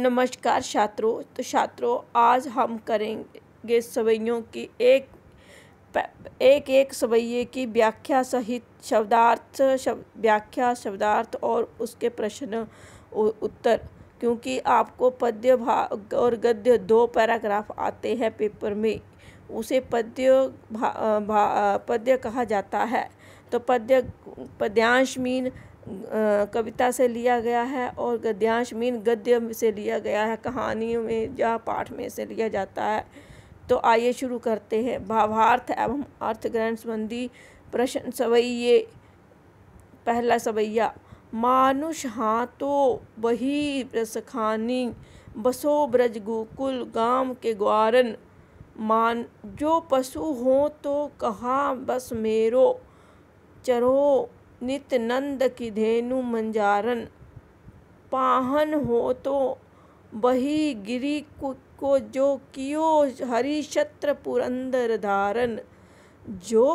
नमस्कार छात्रों। तो छात्रों, आज हम करेंगे सवैयों की एक सवैये की व्याख्या सहित शब्दार्थ और उसके प्रश्न उत्तर। क्योंकि आपको पद्य भाग और गद्य 2 पैराग्राफ आते हैं पेपर में, उसे पद्य कहा जाता है। तो पद्यांश मीन कविता से लिया गया है और गद्यांश मीन गद्य से लिया गया है, कहानियों में या पाठ में से लिया जाता है। तो आइए शुरू करते हैं। भावार्थ एवं अर्थ ग्रहण संबंधी प्रश्न। सवैये। पहला सवैया। मानुष हाथो बही रसखानी, बसो ब्रज गोकुल गाम के ग्वारन। मान जो पशु हो तो कहा बस मेरो, चरो नित नंद की धेनु मंजारन। पाहन हो तो बही गिरी को जो कियो हरि छत्र पुरंदर धारन। जो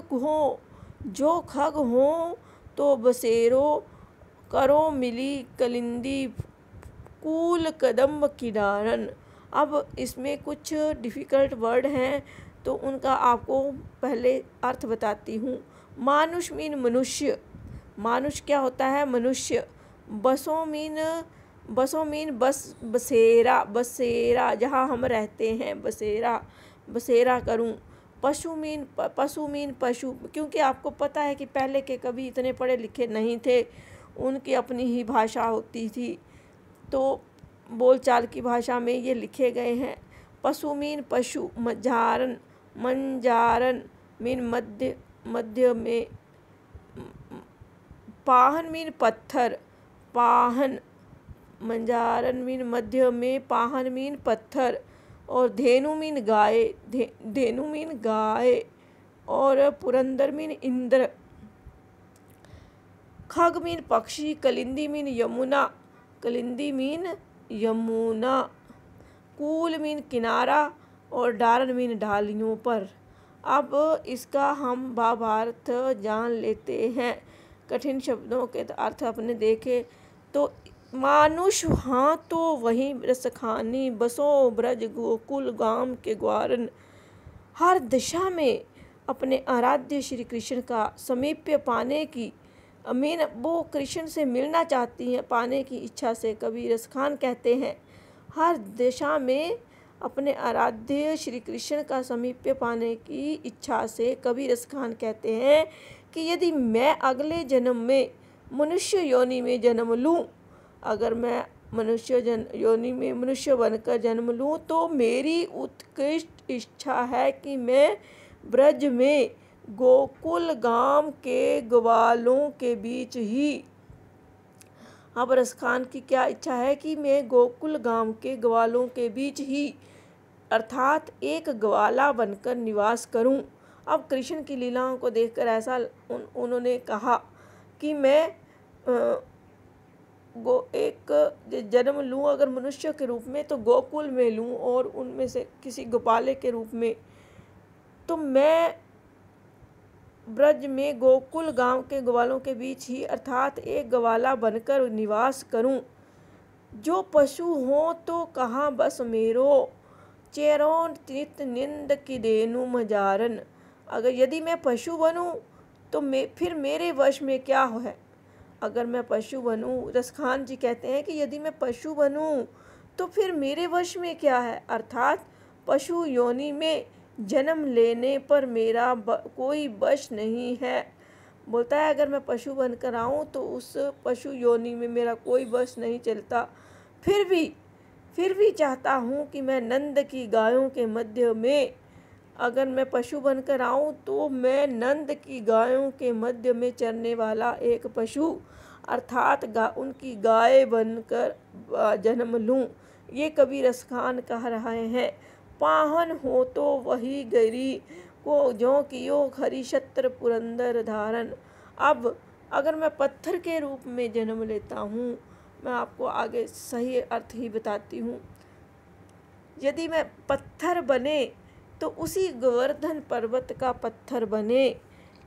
खग हो तो बसेरो, करो मिली कलिंदी कूल कदम्ब किनारन। अब इसमें कुछ डिफ़िकल्ट वर्ड हैं, तो उनका आपको पहले अर्थ बताती हूँ। मानुष मीन मनुष्य। मानुष क्या होता है? मनुष्य। बसों मीन बसेरा जहाँ हम रहते हैं, बसेरा करूँ। पशु मीन पशु, क्योंकि आपको पता है कि पहले के कवि इतने पढ़े लिखे नहीं थे, उनकी अपनी ही भाषा होती थी, तो बोलचाल की भाषा में ये लिखे गए हैं। पशु मीन पशु। मंजारन मीन मध्य में। पाहन मीन पत्थर। मंजारन मीन मध्य में, पाहन मीन पत्थर। और धेनु मीन गाय। और पुरंदर मीन इंद्र। खग मीन पक्षी। कलिंदी मीन यमुना। कूल मीन किनारा। और डारन मीन ढालियों पर। अब इसका हम भावार्थ जान लेते हैं। कठिन शब्दों के अर्थ अपने देखे तो मानुष हाँ तो वहीं रसखानी, बसो ब्रज गोकुल गाम के ग्वारन। हर दिशा में अपने आराध्य श्री कृष्ण का समीप्य पाने की वो कृष्ण से मिलना चाहती हैं, पाने की इच्छा से कवि रसखान कहते हैं। हर दिशा में अपने आराध्य श्री कृष्ण का समीप्य पाने की इच्छा से कवि रसखान कहते हैं कि यदि मैं अगले जन्म में मनुष्य योनि में जन्म लूँ, अगर मैं मनुष्य योनि में मनुष्य बनकर जन्म लूँ, तो मेरी उत्कृष्ट इच्छा है कि मैं ब्रज में गोकुल गाम के ग्वालों के बीच ही। अब रसखान की क्या इच्छा है कि मैं गोकुल गाम के ग्वालों के बीच ही, अर्थात एक ग्वाला बनकर निवास करूं। अब कृष्ण की लीलाओं को देखकर ऐसा उन्होंने कहा कि मैं एक जन्म लूँ अगर मनुष्य के रूप में, तो गोकुल में लूँ और उनमें से किसी गोपाले के रूप में, तो मैं ब्रज में गोकुल गांव के ग्वालों के बीच ही, अर्थात एक ग्वाला बनकर निवास करूं। जो पशु हो तो कहाँ बस मेरो, चेरों नित निंद की धेनु मंजारन। अगर यदि मैं पशु बनूं तो फिर मेरे वश में क्या है? अगर मैं पशु बनूं, रसखान जी कहते हैं कि यदि मैं पशु बनूं तो फिर मेरे वश में क्या है? अर्थात पशु योनि में जन्म लेने पर मेरा कोई वश नहीं है। बोलता है अगर मैं पशु बनकर आऊँ तो उस पशु योनि में मेरा कोई वश नहीं चलता। फिर भी चाहता हूँ कि मैं नंद की गायों के मध्य में, अगर मैं पशु बनकर आऊँ तो मैं नंद की गायों के मध्य में चरने वाला एक पशु, अर्थात उनकी गाय बनकर जन्म लूँ। ये कवि रसखान कह रहे हैं। पाहन हो तो वही गिरी को जो कियो हरि छत्र पुरंदर धारन। अब अगर मैं पत्थर के रूप में जन्म लेता हूँ, मैं आपको आगे सही अर्थ ही बताती हूँ। यदि मैं पत्थर बने तो उसी गोवर्धन पर्वत का पत्थर बने,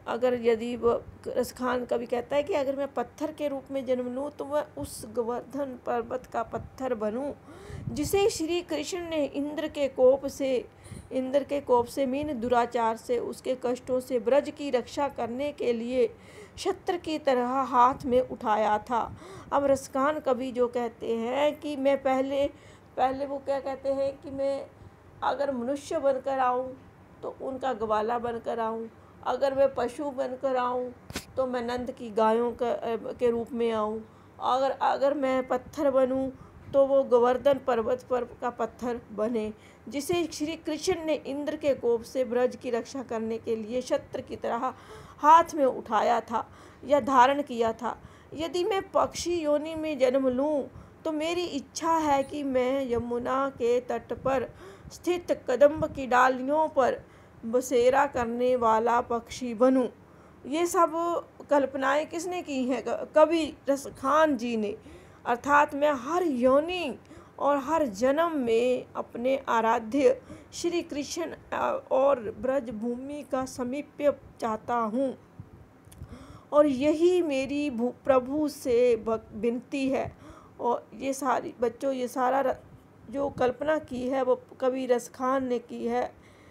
अगर यदि वो रसखान कवि कहता है कि अगर मैं पत्थर के रूप में जन्म लूँ तो मैं उस गोवर्धन पर्वत का पत्थर बनूं जिसे श्री कृष्ण ने इंद्र के कोप से मीन दुराचार से उसके कष्टों से ब्रज की रक्षा करने के लिए छत्र की तरह हाथ में उठाया था। अब रसखान कवि जो कहते हैं कि मैं पहले वो क्या कहते हैं कि मैं अगर मनुष्य बनकर आऊँ तो उनका ग्वाला बनकर आऊँ, अगर मैं पशु बनकर आऊँ तो मैं नंद की गायों के रूप में आऊँ, अगर मैं पत्थर बनूँ तो वो गोवर्धन पर्वत पर का पत्थर बने जिसे श्री कृष्ण ने इंद्र के कोप से ब्रज की रक्षा करने के लिए छत्र की तरह हाथ में उठाया था या धारण किया था। यदि मैं पक्षी योनि में जन्म लूँ तो मेरी इच्छा है कि मैं यमुना के तट पर स्थित कदम्ब की डालियों पर बसेरा करने वाला पक्षी बनूं। ये सब कल्पनाएं किसने की हैं? कवि रसखान जी ने। अर्थात मैं हर योनि और हर जन्म में अपने आराध्य श्री कृष्ण और ब्रज भूमि का समीप्य चाहता हूँ और यही मेरी प्रभु से विनती है। और ये सारी बच्चों ये सारा जो कल्पना की है वो कवि रसखान ने की है।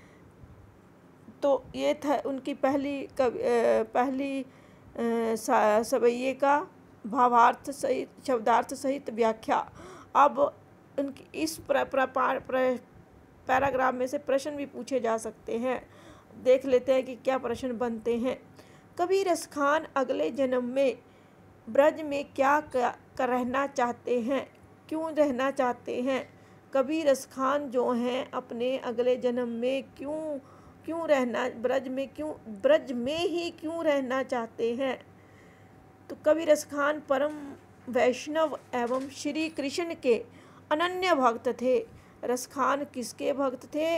तो ये था उनकी पहली सवैये का भावार्थ सहित शब्दार्थ सहित व्याख्या। अब उनकी इस पैराग्राफ में से प्रश्न भी पूछे जा सकते हैं। देख लेते हैं कि क्या प्रश्न बनते हैं। कवि रसखान अगले जन्म में ब्रज में क्या रहना चाहते हैं, क्यों रहना चाहते हैं? कवि रसखान जो हैं अपने अगले जन्म में क्यों रहना ब्रज में ही क्यों रहना चाहते हैं? तो कवि रसखान परम वैष्णव एवं श्री कृष्ण के अनन्य भक्त थे। रसखान किसके भक्त थे?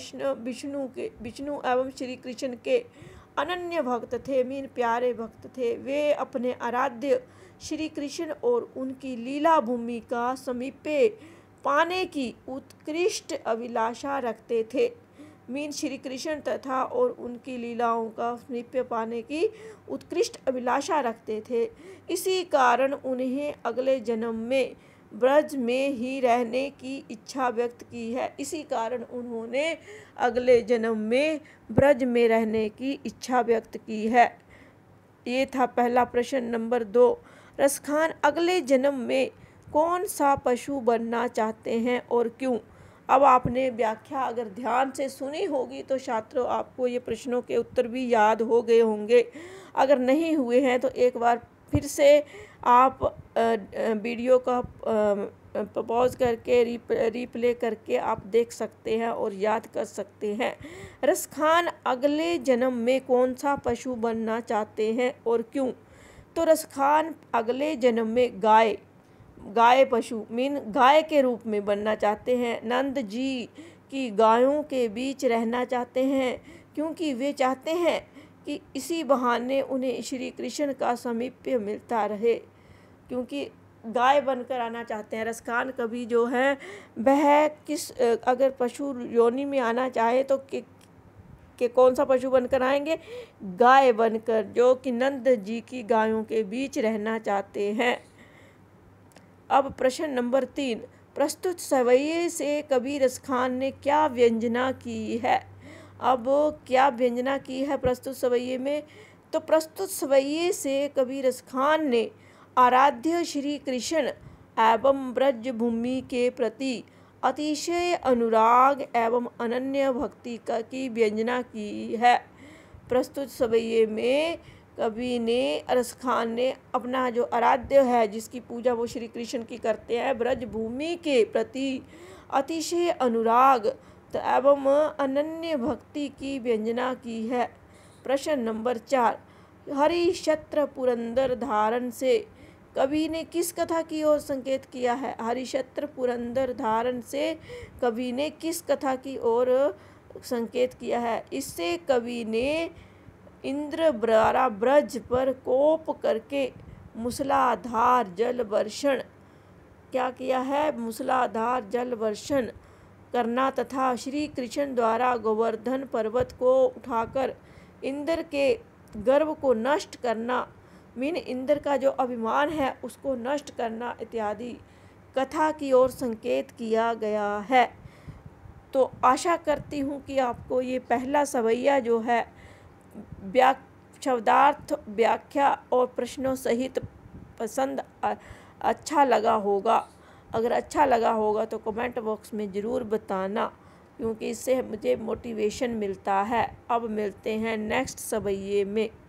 विष्णु एवं श्री कृष्ण के अनन्य भक्त थे, मीन प्यारे भक्त थे। वे अपने आराध्य श्री कृष्ण और उनकी लीला भूमि का समीपे पाने की उत्कृष्ट अभिलाषा रखते थे। मीन श्री कृष्ण तथा और उनकी लीलाओं का समीप्य पाने की उत्कृष्ट अभिलाषा रखते थे। इसी कारण उन्हें अगले जन्म में ब्रज में ही रहने की इच्छा व्यक्त की है। इसी कारण उन्होंने अगले जन्म में ब्रज में रहने की इच्छा व्यक्त की है। ये था पहला प्रश्न। नंबर 2, रसखान अगले जन्म में कौन सा पशु बनना चाहते हैं और क्यों? अब आपने व्याख्या अगर ध्यान से सुनी होगी तो छात्रों आपको ये प्रश्नों के उत्तर भी याद हो गए होंगे। अगर नहीं हुए हैं तो एक बार फिर से आप वीडियो का पॉज करके रिप्ले करके आप देख सकते हैं और याद कर सकते हैं। रसखान अगले जन्म में कौन सा पशु बनना चाहते हैं और क्यों? तो रसखान अगले जन्म में गाय पशु मीन गाय के रूप में बनना चाहते हैं। नंद जी की गायों के बीच रहना चाहते हैं क्योंकि वे चाहते हैं कि इसी बहाने उन्हें श्री कृष्ण का समीप्य मिलता रहे, क्योंकि गाय बनकर आना चाहते हैं। रसखान कवि जो है वह अगर पशु योनि में आना चाहे तो कि कौन सा पशु बनकर आएंगे? गाय बनकर, जो कि नंद जी की गायों के बीच रहना चाहते हैं। अब प्रश्न नंबर 3, प्रस्तुत सवैये से कवि रसखान ने क्या व्यंजना की है? अब क्या व्यंजना की है प्रस्तुत सवैये में? तो प्रस्तुत सवैये से कवि रसखान ने आराध्य श्री कृष्ण एवं ब्रज भूमि के प्रति अतिशय अनुराग एवं अनन्य भक्ति की व्यंजना की है। प्रस्तुत सवैये में कवि ने रसखान ने अपना जो आराध्य है जिसकी पूजा वो श्री कृष्ण की करते हैं, ब्रज भूमि के प्रति अतिशय अनुराग एवं अनन्य भक्ति की व्यंजना की है। प्रश्न नंबर 4, हरिश्चत्र पुरंदर धारण से कवि ने किस कथा की ओर संकेत किया है? हरिश्चत्र पुरंदर धारण से कवि ने किस कथा की ओर संकेत किया है? इससे कवि ने इंद्र द्वारा ब्रज पर कोप करके मूसलाधार जल वर्षण क्या किया है? मूसलाधार जल वर्षण करना तथा श्री कृष्ण द्वारा गोवर्धन पर्वत को उठाकर इंद्र के गर्व को नष्ट करना, मीन इंद्र का जो अभिमान है उसको नष्ट करना इत्यादि कथा की ओर संकेत किया गया है। तो आशा करती हूँ कि आपको ये पहला सवैया जो है शब्दार्थ, व्याख्या और प्रश्नों सहित पसंद अच्छा लगा होगा। अगर अच्छा लगा होगा तो कमेंट बॉक्स में ज़रूर बताना, क्योंकि इससे मुझे मोटिवेशन मिलता है। अब मिलते हैं नेक्स्ट सवैये में।